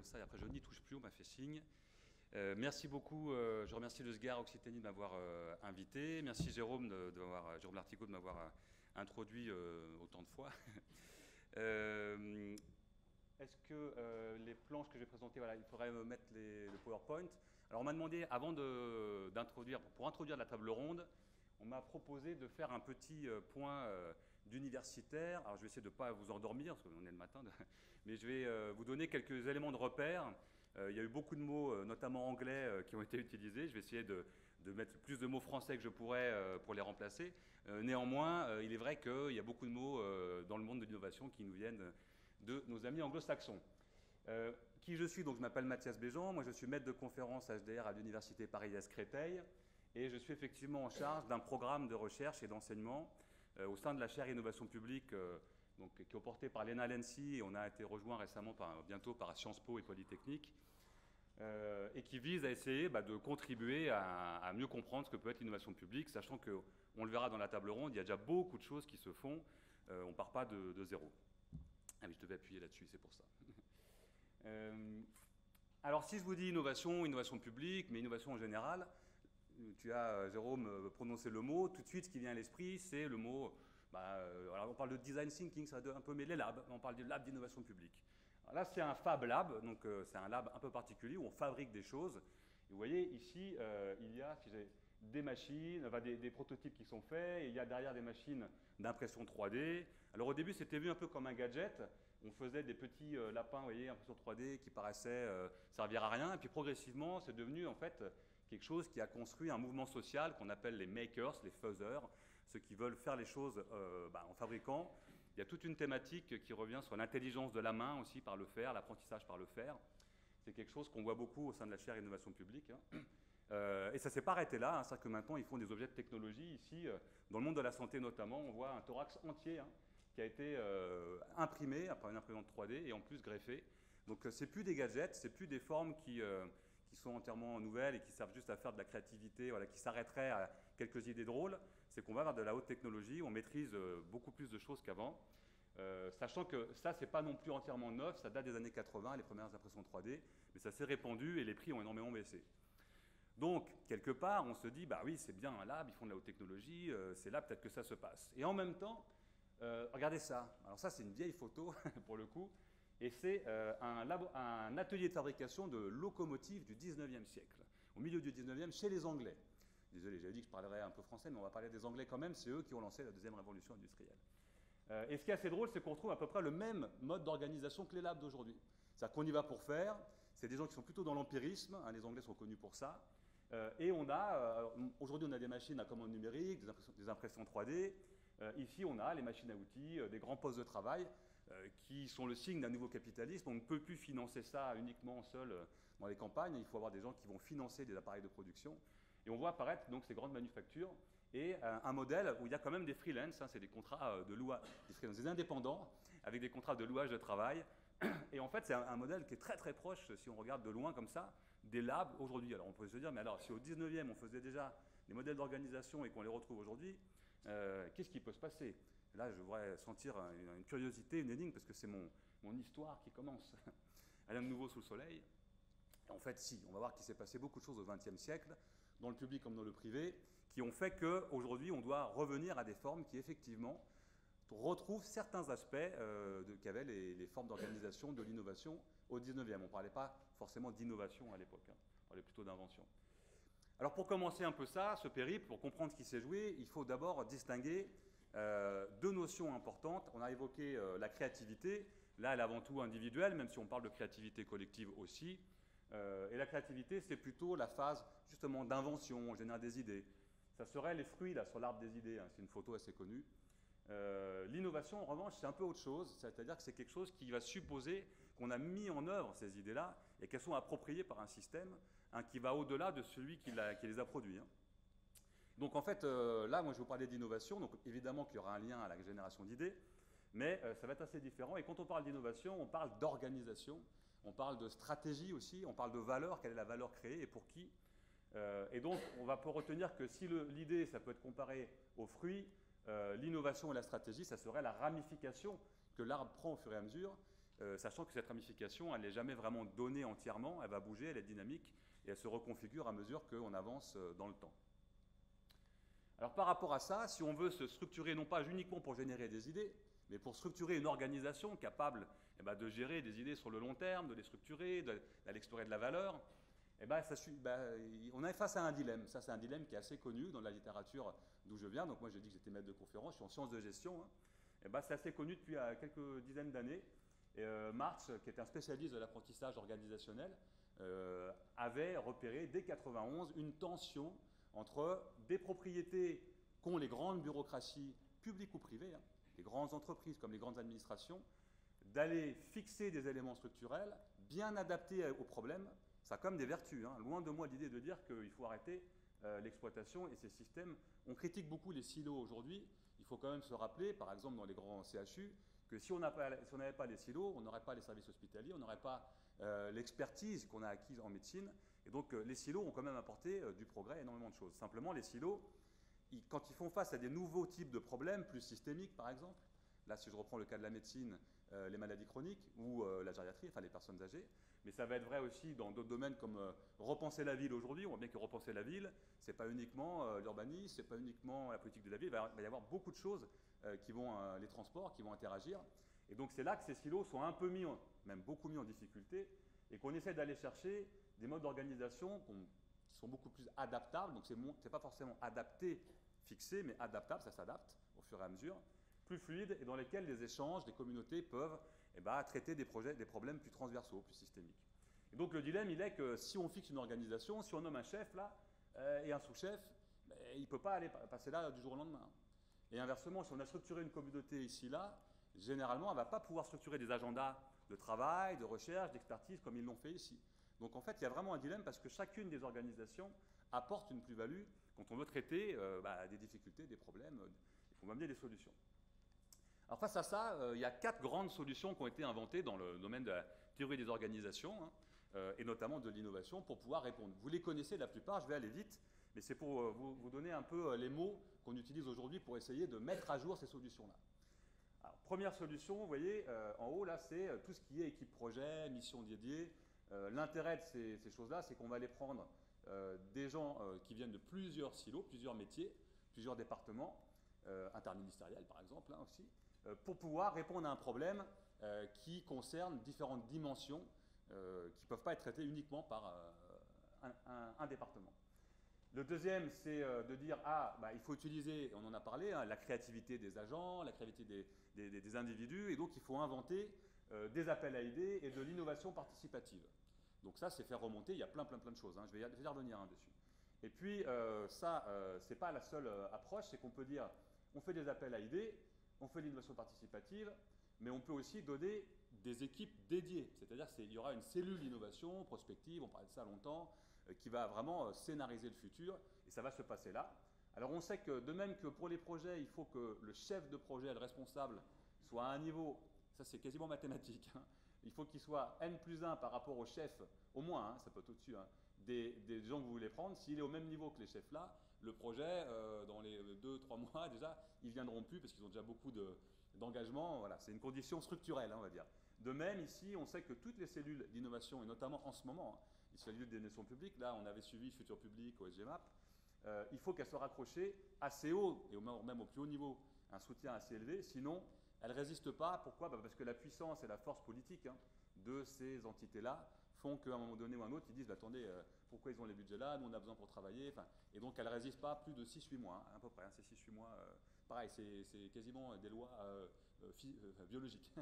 ça, et après je n'y touche plus, on m'a fait signe. Merci beaucoup, je remercie le SGAR Occitanie de m'avoir invité. Merci Jérôme, Jérôme Lartigot de m'avoir introduit autant de fois. Est-ce que les planches que je vais présenter, voilà, il faudrait me mettre le PowerPoint. Alors on m'a demandé, avant d'introduire, pour introduire la table ronde, on m'a proposé de faire un petit point d'universitaire. Alors je vais essayer de ne pas vous endormir, parce qu'on est le matin, mais je vais vous donner quelques éléments de repère. Il y a eu beaucoup de mots, notamment anglais, qui ont été utilisés. Je vais essayer de mettre plus de mots français que je pourrais pour les remplacer. Néanmoins, il est vrai qu'il y a beaucoup de mots dans le monde de l'innovation qui nous viennent de nos amis anglo-saxons. Qui je suis? Donc, je m'appelle Mathias Béjean. Moi, je suis maître de conférence HDR à l'Université Paris-Est Créteil. Et je suis effectivement en charge d'un programme de recherche et d'enseignement au sein de la chaire Innovation publique, donc, qui est portée par l'ENA LENSI, et on a été rejoint récemment, bientôt par Sciences Po et Polytechnique, et qui vise à essayer de contribuer à mieux comprendre ce que peut être l'innovation publique, sachant qu'on le verra dans la table ronde, il y a déjà beaucoup de choses qui se font, on ne part pas de zéro. Ah oui, je devais appuyer là-dessus, c'est pour ça. Alors si je vous dis innovation, innovation publique, mais innovation en général, tu as, Jérôme, prononcé le mot, tout de suite ce qui vient à l'esprit, c'est le mot, alors on parle de design thinking, ça va un peu, mais les labs, on parle de lab d'innovation publique. Alors là, c'est un Fab Lab, donc c'est un lab un peu particulier où on fabrique des choses. Et vous voyez, ici, il y a des machines, des prototypes qui sont faits, et il y a derrière des machines d'impression 3D. Alors au début, c'était vu un peu comme un gadget. On faisait des petits lapins, vous voyez, impression 3D, qui paraissaient servir à rien. Et puis progressivement, c'est devenu en fait quelque chose qui a construit un mouvement social qu'on appelle les makers, les faiseurs, ceux qui veulent faire les choses en fabriquant. Il y a toute une thématique qui revient sur l'intelligence de la main aussi par le faire, l'apprentissage par le faire. C'est quelque chose qu'on voit beaucoup au sein de la chaire Innovation publique. Et ça ne s'est pas arrêté là, hein, c'est-à-dire que maintenant ils font des objets de technologie. Ici, dans le monde de la santé notamment, on voit un thorax entier qui a été imprimé par une imprimante 3D et en plus greffé. Donc c'est plus des gadgets, c'est plus des formes qui sont entièrement nouvelles et qui servent juste à faire de la créativité, voilà, qui s'arrêteraient à quelques idées drôles. C'est qu'on va vers de la haute technologie, on maîtrise beaucoup plus de choses qu'avant. Sachant que ça, c'est pas non plus entièrement neuf, ça date des années 80, les premières impressions 3D, mais ça s'est répandu et les prix ont énormément baissé. Donc, quelque part, on se dit, bah oui, c'est bien un lab, ils font de la haute technologie, c'est là peut-être que ça se passe. Et en même temps, regardez ça. Alors ça, c'est une vieille photo, pour le coup, et c'est un atelier de fabrication de locomotives du 19e siècle, au milieu du 19e, chez les Anglais. Désolé, j'avais dit que je parlerais un peu français, mais on va parler des Anglais quand même, c'est eux qui ont lancé la deuxième révolution industrielle. Et ce qui est assez drôle, c'est qu'on retrouve à peu près le même mode d'organisation que les labs d'aujourd'hui. C'est-à-dire qu'on y va pour faire, c'est des gens qui sont plutôt dans l'empirisme, hein, les Anglais sont connus pour ça, et aujourd'hui on a des machines à commande numérique, des impressions 3D, ici on a les machines à outils, des grands postes de travail, qui sont le signe d'un nouveau capitalisme. On ne peut plus financer ça uniquement seul dans les campagnes, il faut avoir des gens qui vont financer des appareils de production, et on voit apparaître donc ces grandes manufactures, et un modèle où il y a quand même des freelances, hein, c'est des contrats de louage, des indépendants, avec des contrats de louage de travail. Et en fait, c'est un modèle qui est très très proche, si on regarde de loin comme ça, des labs aujourd'hui. Alors on peut se dire, mais alors si au 19e on faisait déjà des modèles d'organisation et qu'on les retrouve aujourd'hui, qu'est-ce qui peut se passer? Là, je voudrais sentir une curiosité, une énigme, parce que c'est mon histoire qui commence. Rien de nouveau sous le soleil. Et en fait, si, on va voir qu'il s'est passé beaucoup de choses au XXe siècle, dans le public comme dans le privé, qui ont fait qu'aujourd'hui, on doit revenir à des formes qui, effectivement, retrouvent certains aspects qu'avaient les formes d'organisation de l'innovation au 19e. On ne parlait pas forcément d'innovation à l'époque, hein. On parlait plutôt d'invention. Alors, pour commencer un peu ça, ce périple, pour comprendre ce qui s'est joué, il faut d'abord distinguer deux notions importantes. On a évoqué la créativité. Là, elle est avant tout individuelle, même si on parle de créativité collective aussi. Et la créativité, c'est plutôt la phase justement d'invention, on génère des idées. Ça serait les fruits là, sur l'arbre des idées, hein, c'est une photo assez connue. L'innovation, en revanche, c'est un peu autre chose, c'est-à-dire que c'est quelque chose qui va supposer qu'on a mis en œuvre ces idées-là et qu'elles sont appropriées par un système qui va au-delà de celui qui les a produits. Hein. Donc en fait, là, moi je vais vous parler d'innovation, donc évidemment qu'il y aura un lien à la génération d'idées, mais ça va être assez différent. Et quand on parle d'innovation, on parle d'organisation. On parle de stratégie aussi, on parle de valeur, quelle est la valeur créée et pour qui. Et donc, on peut retenir que si l'idée, ça peut être comparé aux fruits, l'innovation et la stratégie, ça serait la ramification que l'arbre prend au fur et à mesure. sachant que cette ramification, elle n'est jamais vraiment donnée entièrement, elle va bouger, elle est dynamique, et elle se reconfigure à mesure qu'on avance dans le temps. Alors par rapport à ça, si on veut se structurer non pas uniquement pour générer des idées, mais pour structurer une organisation capable de gérer des idées sur le long terme, de les structurer, d'aller explorer de la valeur, on est face à un dilemme. Ça, c'est un dilemme qui est assez connu dans la littérature d'où je viens. Donc moi, je dis que j'étais maître de conférence, je suis en sciences de gestion. C'est assez connu depuis quelques dizaines d'années. Marx, qui est un spécialiste de l'apprentissage organisationnel, avait repéré dès 1991 une tension entre des propriétés qu'ont les grandes bureaucraties publiques ou privées, les grandes entreprises comme les grandes administrations, d'aller fixer des éléments structurels bien adaptés aux problèmes. Ça a comme des vertus. Loin de moi l'idée de dire qu'il faut arrêter l'exploitation et ces systèmes. On critique beaucoup les silos aujourd'hui. Il faut quand même se rappeler, par exemple dans les grands CHU, que si on n'avait pas les silos, on n'aurait pas les services hospitaliers, on n'aurait pas l'expertise qu'on a acquise en médecine. Et donc les silos ont quand même apporté du progrès, énormément de choses. Simplement, les silos, quand ils font face à des nouveaux types de problèmes, plus systémiques par exemple, là si je reprends le cas de la médecine, les maladies chroniques ou la gériatrie, enfin les personnes âgées, mais ça va être vrai aussi dans d'autres domaines comme repenser la ville aujourd'hui. On voit bien que repenser la ville, ce n'est pas uniquement l'urbanisme, ce n'est pas uniquement la politique de la ville, il va y avoir beaucoup de choses qui vont, les transports, qui vont interagir. Et donc c'est là que ces silos sont un peu mis, même beaucoup mis en difficulté, et qu'on essaie d'aller chercher des modes d'organisation qui sont beaucoup plus adaptables. Donc c'est pas forcément adapté, fixé, mais adaptable, ça s'adapte au fur et à mesure, plus fluide, et dans lesquels les échanges des communautés peuvent traiter des problèmes plus transversaux, plus systémiques. Et donc le dilemme, il est que si on fixe une organisation, si on nomme un chef là, et un sous-chef, il ne peut pas aller passer là du jour au lendemain. Et inversement, si on a structuré une communauté ici, là, généralement, elle ne va pas pouvoir structurer des agendas de travail, de recherche, d'expertise, comme ils l'ont fait ici. Donc en fait, il y a vraiment un dilemme parce que chacune des organisations apporte une plus-value quand on veut traiter des difficultés, des problèmes, et qu'on va amener des solutions. Alors face à ça, il y a 4 grandes solutions qui ont été inventées dans le domaine de la théorie des organisations, et notamment de l'innovation, pour pouvoir répondre. Vous les connaissez la plupart, je vais aller vite, mais c'est pour vous donner un peu les mots qu'on utilise aujourd'hui pour essayer de mettre à jour ces solutions-là. Alors, première solution, vous voyez, en haut, là, c'est tout ce qui est équipe projet, mission dédiée. L'intérêt de ces choses-là, c'est qu'on va aller prendre des gens qui viennent de plusieurs silos, plusieurs métiers, plusieurs départements, interministériels par exemple, aussi, pour pouvoir répondre à un problème qui concerne différentes dimensions qui ne peuvent pas être traitées uniquement par un département. Le deuxième, c'est de dire, il faut utiliser, on en a parlé, la créativité des agents, la créativité des individus, et donc il faut inventer des appels à idées et de l'innovation participative. Donc ça, c'est faire remonter, il y a plein de choses, je vais y revenir dessus. Et puis, ce n'est pas la seule approche, c'est qu'on peut dire, on fait des appels à idées, on fait de l'innovation participative, mais on peut aussi donner des équipes dédiées, c'est-à-dire qu'il y aura une cellule d'innovation prospective, on parlait de ça longtemps, qui va vraiment scénariser le futur, et ça va se passer là. Alors on sait que de même que pour les projets, il faut que le chef de projet, le responsable, soit à un niveau, ça c'est quasiment mathématique, il faut qu'il soit N+1 par rapport au chef, au moins, ça peut être au-dessus, des gens que vous voulez prendre. S'il est au même niveau que les chefs là, le projet, dans les 2-3 mois déjà, ils ne viendront plus parce qu'ils ont déjà beaucoup d'engagement. Voilà, c'est une condition structurelle, on va dire. De même, ici, on sait que toutes les cellules d'innovation, et notamment en ce moment, les cellules des nations publiques, là, on avait suivi Futur Public au SGMAP, il faut qu'elles soient raccrochées assez haut, et même au plus haut niveau, un soutien assez élevé, sinon elles ne résistent pas. Pourquoi ? Parce que la puissance et la force politique de ces entités-là font qu'à un moment donné ou un autre, ils disent attendez, pourquoi ils ont les budgets là, nous on a besoin pour travailler, et donc elles ne résistent pas plus de 6-8 mois, à peu près, c'est 6-8 mois, pareil, c'est quasiment des lois biologiques.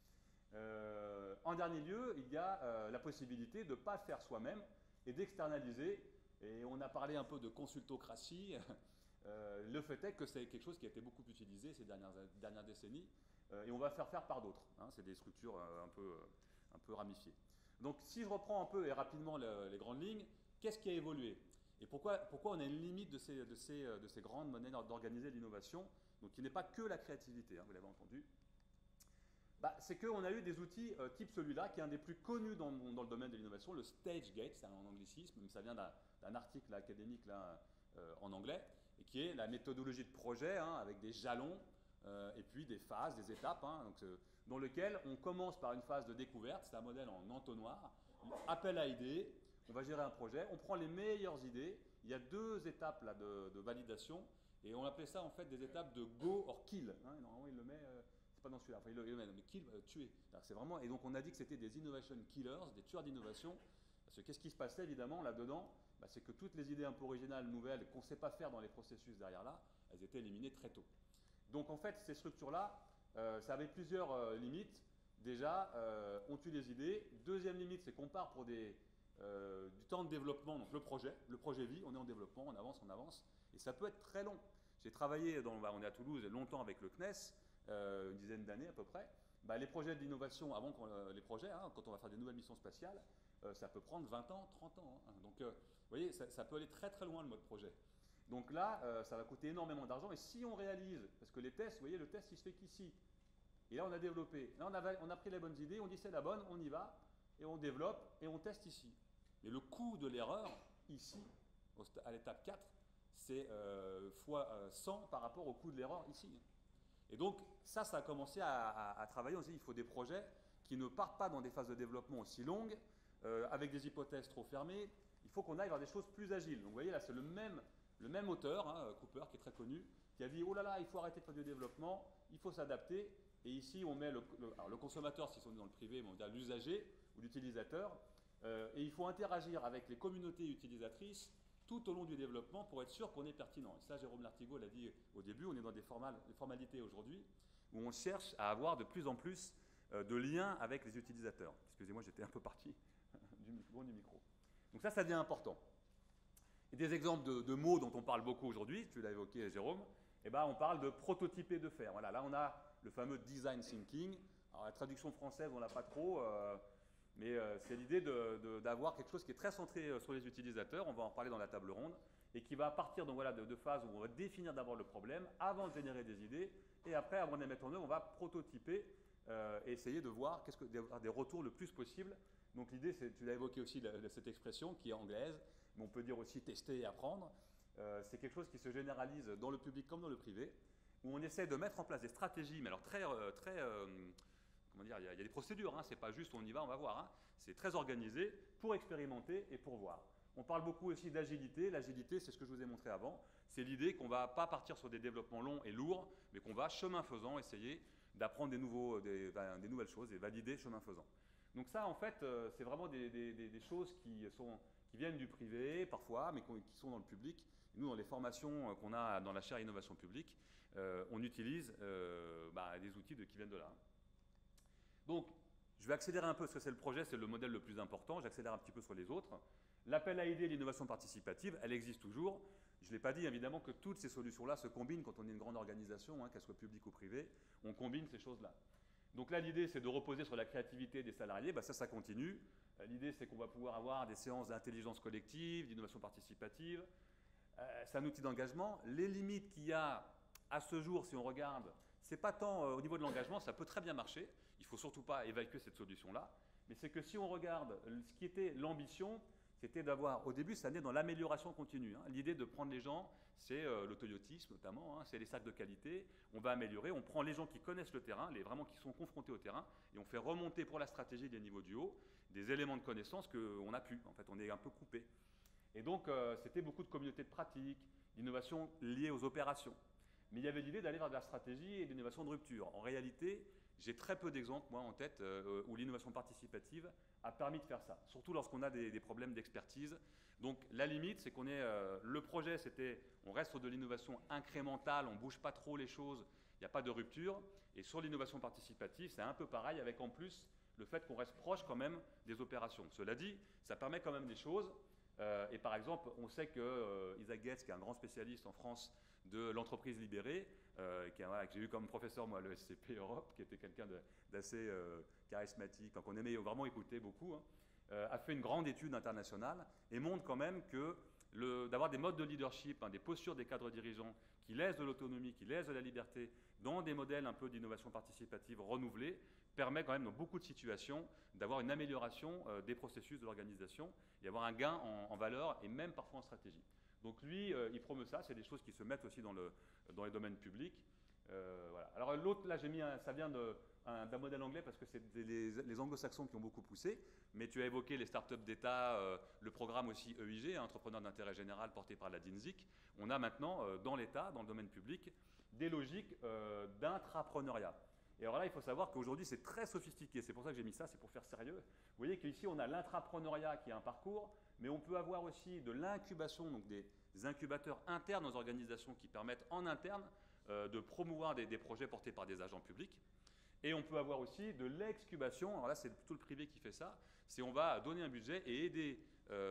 En dernier lieu, il y a la possibilité de ne pas faire soi-même et d'externaliser, et on a parlé un peu de consultocratie. Le fait est que c'est quelque chose qui a été beaucoup utilisé ces dernières décennies, et on va faire par d'autres. C'est des structures un peu ramifiées. Donc si je reprends un peu et rapidement les grandes lignes, qu'est-ce qui a évolué? Et pourquoi on a une limite de ces grandes manières d'organiser l'innovation, donc qui n'est pas que la créativité, vous l'avez entendu. C'est qu'on a eu des outils type celui-là, qui est un des plus connus dans le domaine de l'innovation, le StageGate, c'est un anglicisme, mais ça vient d'un article académique là, en anglais, et qui est la méthodologie de projet avec des jalons, et puis des phases, des étapes. dans lequel on commence par une phase de découverte, c'est un modèle en entonnoir, appel à idées, on va gérer un projet, on prend les meilleures idées, il y a 2 étapes là, de validation, et on appelait ça en fait des étapes de go or kill. Hein, normalement il le met, c'est pas dans celui-là, enfin il le met, mais kill, tuer. C'est vraiment, et donc on a dit que c'était des innovation killers, des tueurs d'innovation, parce que qu'est-ce qui se passait évidemment là-dedans, c'est que toutes les idées un peu originales, nouvelles, qu'on ne sait pas faire dans les processus derrière là, elles étaient éliminées très tôt. Donc en fait ces structures-là, ça avait plusieurs limites. Déjà, on tue les idées. Deuxième limite, c'est qu'on part pour du temps de développement, donc le projet vit, on est en développement, on avance, et ça peut être très long. J'ai travaillé, on est à Toulouse, longtemps avec le CNES, une dizaine d'années à peu près. Les projets d'innovation, avant les projets, hein, quand on va faire des nouvelles missions spatiales, ça peut prendre 20 ans, 30 ans. Hein. Donc, vous voyez, ça peut aller très très loin le mode projet. Donc là, ça va coûter énormément d'argent, et si on réalise, parce que les tests, vous voyez, le test, il se fait qu'ici. Et là, on a développé. Là, on a pris les bonnes idées, on dit c'est la bonne, on y va, et on développe, et on teste ici. Mais le coût de l'erreur, ici, à l'étape 4, c'est fois 100 par rapport au coût de l'erreur ici. Et donc, ça a commencé à travailler. On s'est dit, il faut des projets qui ne partent pas dans des phases de développement aussi longues, avec des hypothèses trop fermées. Il faut qu'on aille vers des choses plus agiles. Donc, vous voyez, là, c'est le même auteur, hein, Cooper, qui est très connu, qui a dit, oh là là, il faut arrêter de faire du développement, il faut s'adapter. Et ici, on met le consommateur, si on est dans le privé, mais on dit l'usager ou l'utilisateur. Et il faut interagir avec les communautés utilisatrices tout au long du développement pour être sûr qu'on est pertinent. Et ça, Jérôme Lartigot l'a dit au début, on est dans des formalités aujourd'hui où on cherche à avoir de plus en plus de liens avec les utilisateurs. Excusez-moi, j'étais un peu parti du micro. Donc ça devient important. Et des exemples de mots dont on parle beaucoup aujourd'hui, tu l'as évoqué Jérôme, on parle de prototyper, de faire. Voilà, là on a le fameux design thinking. Alors la traduction française, on l'a pas trop, mais c'est l'idée d'avoir quelque chose qui est très centré sur les utilisateurs, on va en reparler dans la table ronde, et qui va partir donc, voilà, de phases où on va définir d'abord le problème, avant de générer des idées, et après, avant de les mettre en œuvre, on va prototyper et essayer de voir d'avoir des retours le plus possible. Donc l'idée, tu l'as évoqué aussi, cette expression qui est anglaise, mais on peut dire aussi tester et apprendre. C'est quelque chose qui se généralise dans le public comme dans le privé, où on essaie de mettre en place des stratégies, mais alors comment dire, il y a des procédures, hein, c'est pas juste on y va, on va voir, hein, c'est très organisé pour expérimenter et pour voir. On parle beaucoup aussi d'agilité. L'agilité, c'est ce que je vous ai montré avant, c'est l'idée qu'on ne va pas partir sur des développements longs et lourds, mais qu'on va, chemin faisant, essayer d'apprendre des nouvelles choses et valider chemin faisant. Donc ça, en fait, c'est vraiment des choses qui viennent du privé parfois, mais qui sont dans le public. Et nous, dans les formations qu'on a dans la chaire Innovation publique, on utilise des outils qui viennent de là. Donc, je vais accélérer un peu parce que c'est le projet, c'est le modèle le plus important. J'accélère un petit peu sur les autres. L'appel à idées, l'innovation participative, elle existe toujours. Je ne l'ai pas dit, évidemment, que toutes ces solutions-là se combinent quand on est une grande organisation, hein, qu'elle soit publique ou privée. On combine ces choses-là. Donc là, l'idée, c'est de reposer sur la créativité des salariés. Ça continue. L'idée, c'est qu'on va pouvoir avoir des séances d'intelligence collective, d'innovation participative. C'est un outil d'engagement. Les limites qu'il y a à ce jour, si on regarde, c'est pas tant au niveau de l'engagement, ça peut très bien marcher. Il ne faut surtout pas évacuer cette solution-là. Mais c'est que si on regarde ce qui était l'ambition, c'était d'avoir, au début, ça naît dans l'amélioration continue. Hein. L'idée de prendre les gens, c'est le Toyotisme notamment, hein, c'est les sacs de qualité. On va améliorer, on prend les gens qui connaissent le terrain, vraiment qui sont confrontés au terrain, et on fait remonter pour la stratégie des niveaux du haut des éléments de connaissance qu'on a pu. En fait, on est un peu coupé. Et donc, c'était beaucoup de communautés de pratique, d'innovation liée aux opérations. Mais il y avait l'idée d'aller vers de la stratégie et de l'innovation de rupture. En réalité, j'ai très peu d'exemples, moi, en tête, où l'innovation participative a permis de faire ça, surtout lorsqu'on a des problèmes d'expertise. Donc, la limite, c'est qu'on est... le projet, c'était, on reste sur de l'innovation incrémentale, on ne bouge pas trop les choses, il n'y a pas de rupture. Et sur l'innovation participative, c'est un peu pareil, avec en plus le fait qu'on reste proche quand même des opérations. Cela dit, ça permet quand même des choses. Et par exemple, on sait que Isaac Getz, qui est un grand spécialiste en France de l'entreprise libérée, que j'ai eu comme professeur, moi, le SCP Europe, qui était quelqu'un d'assez charismatique, qu'on aimait vraiment écouter beaucoup, hein, a fait une grande étude internationale et montre quand même que d'avoir des modes de leadership, hein, des postures des cadres dirigeants qui laissent de l'autonomie, qui laissent de la liberté dans des modèles un peu d'innovation participative renouvelés, permet quand même dans beaucoup de situations d'avoir une amélioration des processus de l'organisation et avoir un gain en valeur et même parfois en stratégie. Donc lui, il promeut ça, c'est des choses qui se mettent aussi dans les domaines publics. Voilà. Alors l'autre, là j'ai mis, ça vient d'un modèle anglais parce que c'est les anglo-saxons qui ont beaucoup poussé, mais tu as évoqué les startups d'État, le programme aussi EIG, Entrepreneurs d'intérêt général, porté par la DINSIC. On a maintenant dans l'État, dans le domaine public, des logiques d'intrapreneuriat. Et alors là, il faut savoir qu'aujourd'hui, c'est très sophistiqué. C'est pour ça que j'ai mis ça, c'est pour faire sérieux. Vous voyez qu'ici, on a l'intrapreneuriat qui est un parcours, mais on peut avoir aussi de l'incubation, donc des incubateurs internes aux organisations qui permettent en interne de promouvoir des projets portés par des agents publics. Et on peut avoir aussi de l'excubation. Alors là, c'est plutôt le privé qui fait ça. C'est on va donner un budget et aider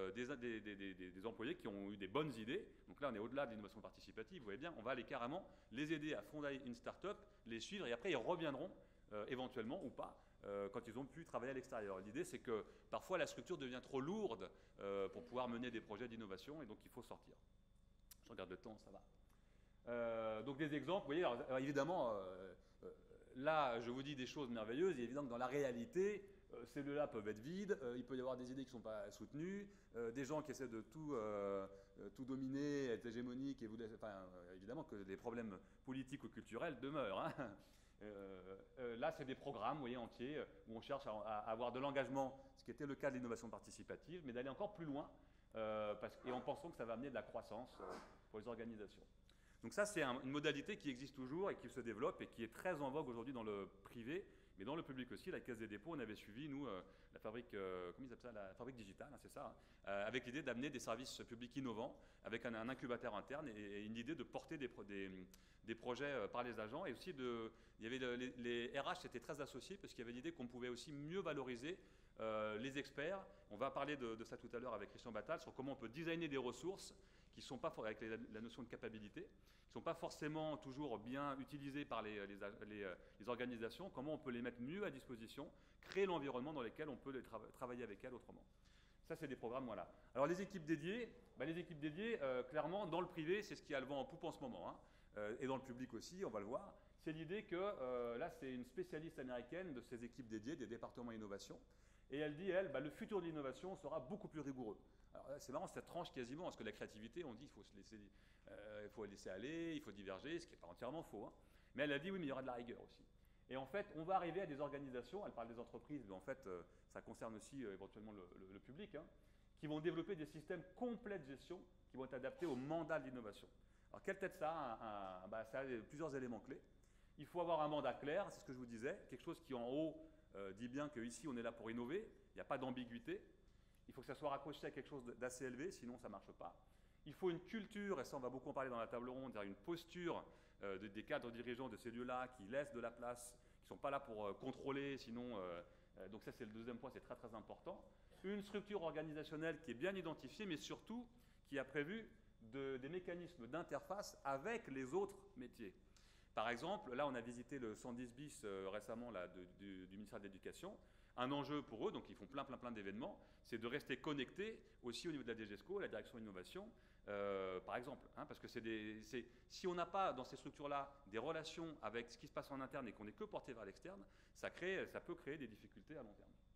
des employés qui ont eu des bonnes idées. Donc là, on est au-delà de l'innovation participative. Vous voyez bien, on va aller carrément les aider à fonder une start-up, les suivre, et après, ils reviendront éventuellement ou pas quand ils ont pu travailler à l'extérieur. L'idée, c'est que parfois, la structure devient trop lourde pour pouvoir mener des projets d'innovation, et donc il faut sortir. Je regarde le temps, ça va. Donc des exemples, vous voyez, alors, évidemment, là, je vous dis des choses merveilleuses. Il est évident que dans la réalité, ces lieux-là peuvent être vides, il peut y avoir des idées qui ne sont pas soutenues, des gens qui essaient de tout dominer, être hégémoniques, et évidemment que des problèmes politiques ou culturels demeurent. Hein. Là, c'est des programmes, vous voyez, entiers, où on cherche à avoir de l'engagement, ce qui était le cas de l'innovation participative, mais d'aller encore plus loin, et en pensant que ça va amener de la croissance pour les organisations. Donc ça, c'est une modalité qui existe toujours et qui se développe et qui est très en vogue aujourd'hui dans le privé, mais dans le public aussi. La Caisse des dépôts, on avait suivi, nous, la fabrique, comment ils appellent ça, la fabrique digitale, hein, c'est ça, avec l'idée d'amener des services publics innovants, avec un incubateur interne et une idée de porter des projets par les agents. Et aussi, il y avait les RH étaient très associés parce qu'il y avait l'idée qu'on pouvait aussi mieux valoriser les experts. On va parler de ça tout à l'heure avec Christian Battal, sur comment on peut designer des ressources qui ne sont pas, avec la notion de capacité, qui ne sont pas forcément toujours bien utilisées par les organisations, comment on peut les mettre mieux à disposition, créer l'environnement dans lequel on peut travailler avec elles autrement. Ça, c'est des programmes, voilà. Alors, les équipes dédiées, clairement, dans le privé, c'est ce qui a le vent en poupe en ce moment, hein, et dans le public aussi, on va le voir. C'est l'idée que, là, c'est une spécialiste américaine de ces équipes dédiées, des départements innovation, et elle dit, le futur de l'innovation sera beaucoup plus rigoureux. Alors c'est marrant, ça tranche quasiment, parce que la créativité, on dit il faut laisser aller, il faut diverger, ce qui n'est pas entièrement faux. Hein. Mais elle a dit oui, mais il y aura de la rigueur aussi. Et en fait, on va arriver à des organisations, elle parle des entreprises, mais en fait, ça concerne aussi éventuellement le public, hein, qui vont développer des systèmes complets de gestion qui vont être adaptés au mandat de l'innovation. Alors quelle tête ça a ça a plusieurs éléments clés. Il faut avoir un mandat clair, c'est ce que je vous disais, quelque chose qui en haut dit bien qu'ici on est là pour innover, il n'y a pas d'ambiguïté. Il faut que ça soit raccroché à quelque chose d'assez élevé, sinon ça ne marche pas. Il faut une culture, et ça on va beaucoup en parler dans la table ronde, c'est-à-dire une posture des cadres dirigeants de ces lieux-là qui laissent de la place, qui ne sont pas là pour contrôler, sinon... donc ça c'est le deuxième point, c'est très très important. Une structure organisationnelle qui est bien identifiée, mais surtout qui a prévu des mécanismes d'interface avec les autres métiers. Par exemple, là on a visité le 110 bis récemment là, du ministère de l'Éducation. Un enjeu pour eux, donc ils font plein d'événements, c'est de rester connectés aussi au niveau de la DGESCO, la direction innovation, par exemple. Hein, parce que si on n'a pas dans ces structures-là des relations avec ce qui se passe en interne et qu'on n'est que porté vers l'externe, ça peut créer des difficultés à long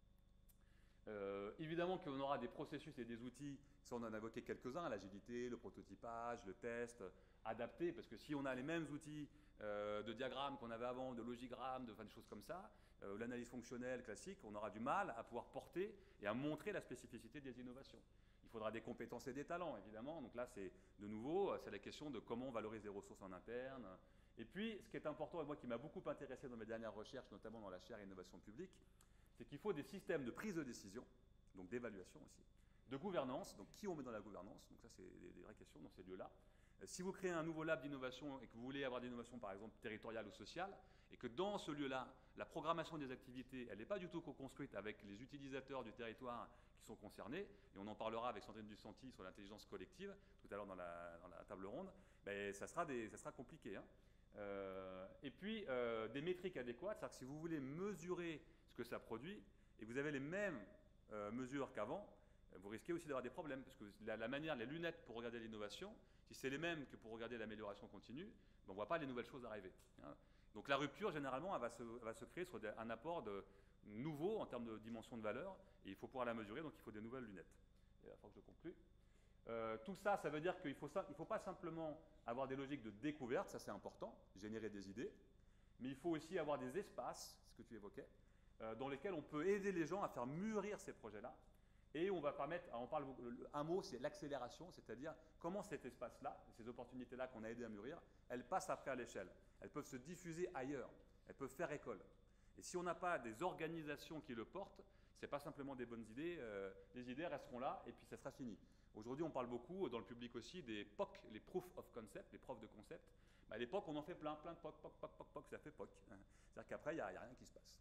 terme. Évidemment qu'on aura des processus et des outils, ça on en a évoqué quelques-uns, l'agilité, le prototypage, le test, adapté, parce que si on a les mêmes outils de diagrammes qu'on avait avant, de logigrammes, des choses comme ça, l'analyse fonctionnelle classique, on aura du mal à pouvoir porter et à montrer la spécificité des innovations. Il faudra des compétences et des talents, évidemment. Donc là, c'est de nouveau, c'est la question de comment on valorise les ressources en interne. Et puis, ce qui est important, et moi qui m'a beaucoup intéressé dans mes dernières recherches, notamment dans la chaire innovation publique, c'est qu'il faut des systèmes de prise de décision, donc d'évaluation aussi, de gouvernance, donc qui on met dans la gouvernance, donc ça c'est des vraies questions dans ces lieux-là. Si vous créez un nouveau lab d'innovation et que vous voulez avoir d'innovation par exemple territoriale ou sociale, et que dans ce lieu-là, la programmation des activités, elle n'est pas du tout co-construite avec les utilisateurs du territoire qui sont concernés, et on en parlera avec Sandrine Dusanti sur l'intelligence collective, tout à l'heure dans la table ronde, ben, ça sera compliqué. Hein. Et puis, des métriques adéquates, c'est-à-dire que si vous voulez mesurer ce que ça produit, et vous avez les mêmes mesures qu'avant, vous risquez aussi d'avoir des problèmes, parce que la manière, les lunettes pour regarder l'innovation, si c'est les mêmes que pour regarder l'amélioration continue, ben on ne voit pas les nouvelles choses arriver. Hein. Donc la rupture, généralement, elle va se créer sur un apport nouveau en termes de dimension de valeur, et il faut pouvoir la mesurer, donc il faut des nouvelles lunettes. Et il va falloir que je conclue. Tout ça, ça veut dire qu'il ne faut pas simplement avoir des logiques de découverte, ça c'est important, générer des idées, mais il faut aussi avoir des espaces, ce que tu évoquais, dans lesquels on peut aider les gens à faire mûrir ces projets-là. Et on va permettre, alors on parle, un mot, c'est l'accélération, c'est-à-dire comment cet espace-là, ces opportunités-là qu'on a aidé à mûrir, elles passent après à l'échelle. Elles peuvent se diffuser ailleurs, elles peuvent faire école. Et si on n'a pas des organisations qui le portent, ce n'est pas simplement des bonnes idées, les idées resteront là et puis ça sera fini. Aujourd'hui, on parle beaucoup, dans le public aussi, des POC, les Proof of Concept, les preuves de concept. À l'époque, on en fait plein de POC, ça fait POC. C'est-à-dire qu'après, il n'y a rien qui se passe.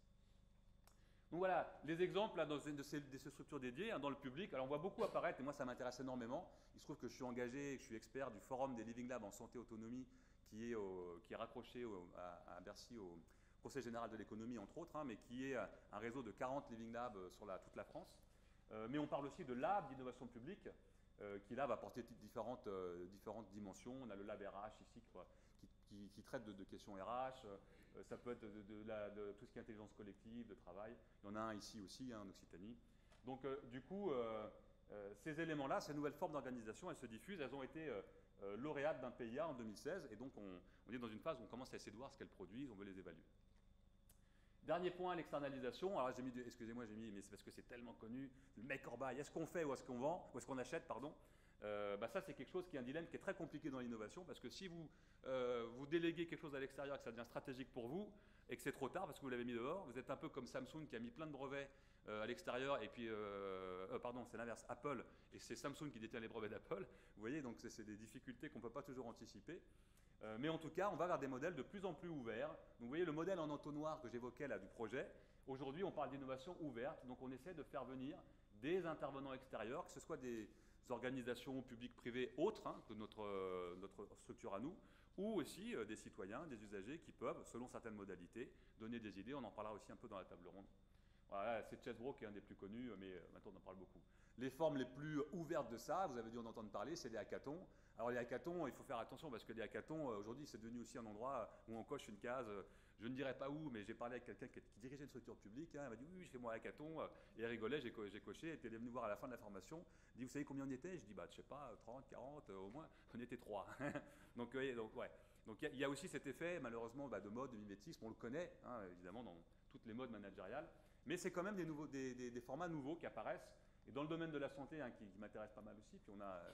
Donc voilà, les exemples là, de ces structures dédiées dans le public. Alors on voit beaucoup apparaître, et moi ça m'intéresse énormément. Il se trouve que je suis engagé, je suis expert du forum des Living Labs en santé autonomie qui est raccroché à Bercy au Conseil général de l'économie entre autres, mais qui est un réseau de 40 Living Labs sur toute la France. Mais on parle aussi de Lab d'innovation publique qui là va porter différentes dimensions. On a le Lab RH ici qui traite de questions RH. Ça peut être de tout ce qui est intelligence collective, de travail. Il y en a un ici aussi, en Occitanie. Donc, du coup, ces éléments-là, ces nouvelles formes d'organisation, elles se diffusent. Elles ont été lauréates d'un PIA en 2016. Et donc, on est dans une phase où on commence à essayer de voir ce qu'elles produisent, on veut les évaluer. Dernier point, l'externalisation. Alors, excusez-moi, j'ai mis, mais c'est parce que c'est tellement connu, le make or buy. Est-ce qu'on fait ou est-ce qu'on vend, ou est-ce qu'on achète, pardon. Ça, c'est quelque chose qui est un dilemme qui est très compliqué dans l'innovation, parce que si vous déléguez quelque chose à l'extérieur et que ça devient stratégique pour vous, et que c'est trop tard parce que vous l'avez mis dehors, vous êtes un peu comme Samsung qui a mis plein de brevets à l'extérieur, et puis, pardon, c'est l'inverse, Apple, et c'est Samsung qui détient les brevets d'Apple. Vous voyez, donc c'est des difficultés qu'on ne peut pas toujours anticiper. Mais en tout cas, on va vers des modèles de plus en plus ouverts. Donc vous voyez le modèle en entonnoir que j'évoquais là du projet. Aujourd'hui, on parle d'innovation ouverte, donc on essaie de faire venir des intervenants extérieurs, que ce soit des organisations publiques, privées, autres que notre structure à nous, ou aussi des citoyens, des usagers qui peuvent, selon certaines modalités, donner des idées. On en parlera aussi un peu dans la table ronde. Voilà, c'est Chessbro qui est un des plus connus, mais maintenant on en parle beaucoup. Les formes les plus ouvertes de ça, vous avez dû en entendre parler, c'est les hackathons. Alors les hackathons, il faut faire attention parce que les hackathons, aujourd'hui, c'est devenu aussi un endroit où on coche une case. Je ne dirais pas où, mais j'ai parlé avec quelqu'un qui dirigeait une structure publique. Il m'a dit oui, je fais mon hackathon. Et il rigolait, j'ai coché. Et puis il est venu voir à la fin de la formation. Il dit, vous savez combien on était? Je dis, je sais pas, 30, 40, au moins. On était 3. donc ouais. Donc il y a aussi cet effet, malheureusement, de mode, de mimétisme. On le connaît, évidemment, dans toutes les modes managériales. Mais c'est quand même des formats nouveaux qui apparaissent. Et dans le domaine de la santé, qui m'intéresse pas mal aussi, puis on a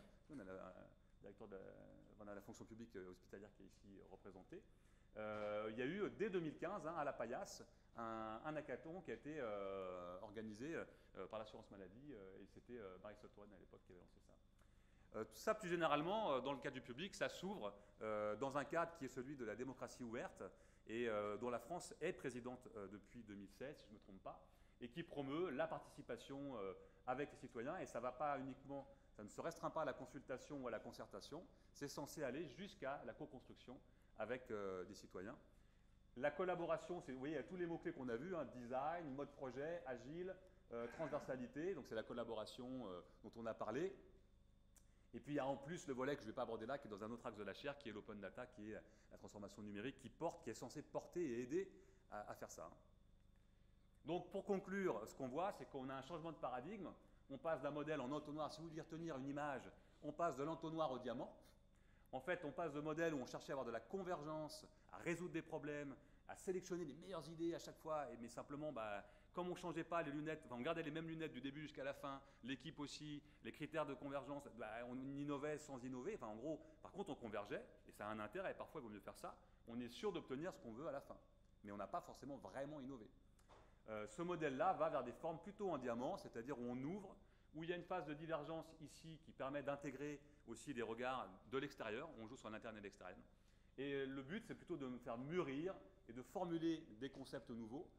la fonction publique hospitalière qui est ici représentée. Il y a eu dès 2015 à La Paillasse un hackathon qui a été organisé par l'assurance maladie et c'était Marisol Touraine à l'époque qui avait lancé ça. Tout ça plus généralement dans le cadre du public, ça s'ouvre dans un cadre qui est celui de la démocratie ouverte et dont la France est présidente depuis 2016, si je ne me trompe pas, et qui promeut la participation avec les citoyens. Et ça ne se restreint pas à la consultation ou à la concertation, c'est censé aller jusqu'à la co-construction avec des citoyens. La collaboration, vous voyez, il y a tous les mots-clés qu'on a vus, design, mode projet, agile, transversalité, donc c'est la collaboration dont on a parlé. Et puis il y a en plus le volet que je ne vais pas aborder là, qui est dans un autre axe de la chaire, qui est l'open data, qui est la transformation numérique, qui est censé porter et aider à faire ça. Donc pour conclure, ce qu'on voit, c'est qu'on a un changement de paradigme. On passe d'un modèle en entonnoir, si vous deviez retenir une image, on passe de l'entonnoir au diamant. En fait, on passe de modèle où on cherchait à avoir de la convergence, à résoudre des problèmes, à sélectionner les meilleures idées à chaque fois, mais simplement, comme on ne changeait pas les lunettes, on gardait les mêmes lunettes du début jusqu'à la fin, l'équipe aussi, les critères de convergence, on innovait sans innover. Enfin, en gros, par contre, on convergeait, et ça a un intérêt, parfois il vaut mieux faire ça, on est sûr d'obtenir ce qu'on veut à la fin. Mais on n'a pas forcément vraiment innové. Ce modèle-là va vers des formes plutôt en diamant, c'est-à-dire où on ouvre, où il y a une phase de divergence ici qui permet d'intégrer aussi des regards de l'extérieur, on joue sur l'interne et l'externe. Et le but, c'est plutôt de me faire mûrir et de formuler des concepts nouveaux,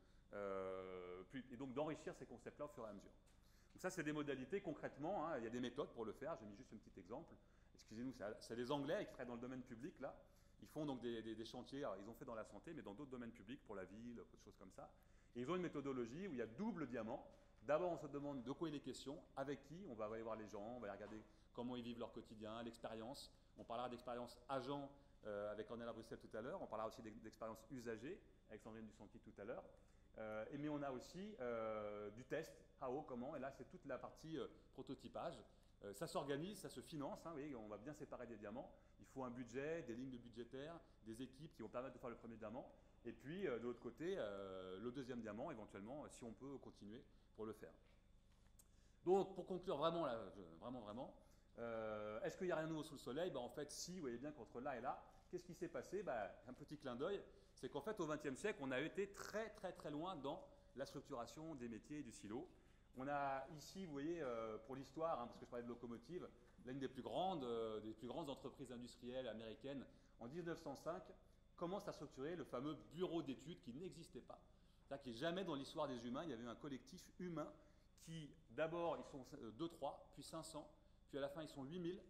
et donc d'enrichir ces concepts-là au fur et à mesure. Donc ça, c'est des modalités concrètement, il y a des méthodes pour le faire, j'ai mis juste un petit exemple. Excusez-nous, c'est les Anglais qui travaillent dans le domaine public, là. Ils font donc des chantiers, alors ils ont fait dans la santé, mais dans d'autres domaines publics, pour la ville, d'autres choses comme ça. Et ils ont une méthodologie où il y a double diamant. D'abord, on se demande de quoi il est question, avec qui, on va aller voir les gens, on va regarder comment ils vivent leur quotidien, l'expérience. On parlera d'expérience agent avec Cornelia Bruxelles tout à l'heure, on parlera aussi d'expérience usagée avec Sandrine Dusanti tout à l'heure. Mais on a aussi du test, how, comment, et là c'est toute la partie prototypage. Ça s'organise, ça se finance, vous voyez, on va bien séparer des diamants. Il faut un budget, des lignes de budgétaires, des équipes qui vont permettre de faire le premier diamant. Et puis, de l'autre côté, le deuxième diamant, éventuellement, si on peut continuer pour le faire. Donc, pour conclure vraiment, là, vraiment, est-ce qu'il n'y a rien de nouveau sous le soleil? En fait, si, vous voyez bien qu'entre là et là, qu'est-ce qui s'est passé? Un petit clin d'œil, c'est qu'en fait, au XXe siècle, on a été très loin dans la structuration des métiers et du silo. On a ici, vous voyez, pour l'histoire, parce que je parlais de locomotive, l'une des plus grandes entreprises industrielles américaines, en 1905, commence à structurer le fameux bureau d'études qui n'existait pas. C'est-à-dire que jamais dans l'histoire des humains, il y avait eu un collectif humain qui, d'abord, ils sont 2-3, puis 500, puis à la fin, ils sont 8000.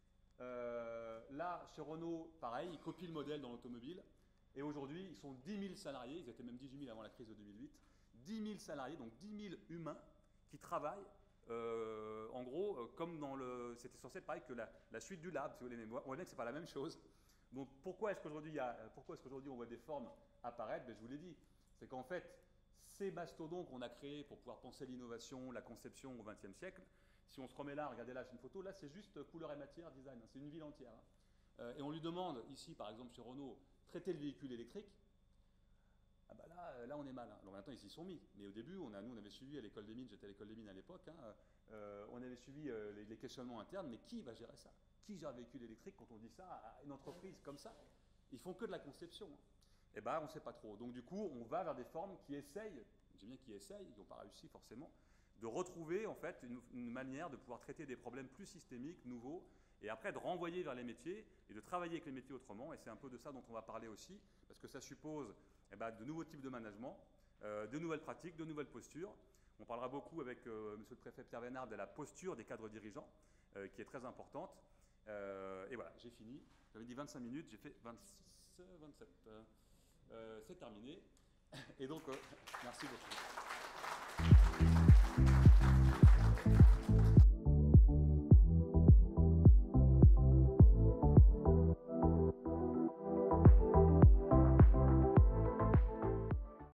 Là, chez Renault, pareil, ils copient le modèle dans l'automobile. Et aujourd'hui, ils sont 10 000 salariés, ils étaient même 18 000 avant la crise de 2008. 10 000 salariés, donc 10 000 humains qui travaillent, en gros, comme dans le... C'était censé être pareil que la suite du lab, si vous voulez, mais on voit bien que ce n'est pas la même chose. Donc pourquoi est-ce qu'aujourd'hui on voit des formes apparaître? Je vous l'ai dit, c'est qu'en fait, ces mastodontes qu'on a créés pour pouvoir penser l'innovation, la conception au XXe siècle, si on se remet là, regardez là, c'est une photo, là c'est juste couleur et matière, design, c'est une ville entière. Et on lui demande, ici par exemple chez Renault, traiter le véhicule électrique. Ah bah là on est mal. Alors maintenant ils s'y sont mis, mais au début nous on avait suivi à l'école des mines, j'étais à l'école des mines à l'époque, on avait suivi les questionnements internes, mais qui va gérer ça? Qui gère le véhicule électrique quand on dit ça à une entreprise comme ça? Ils font que de la conception. Eh ben on ne sait pas trop. Donc du coup on va vers des formes qui essayent, je dis bien qui essayent, qui n'ont pas réussi forcément, de retrouver en fait une manière de pouvoir traiter des problèmes plus systémiques, nouveaux, et après de renvoyer vers les métiers et de travailler avec les métiers autrement. Et c'est un peu de ça dont on va parler aussi, parce que ça suppose de nouveaux types de management, de nouvelles pratiques, de nouvelles postures. On parlera beaucoup avec monsieur le préfet Pierre Vénard de la posture des cadres dirigeants, qui est très importante. Et voilà, j'ai fini. J'avais dit 25 minutes, j'ai fait 26, 27. C'est terminé. Et donc, merci beaucoup.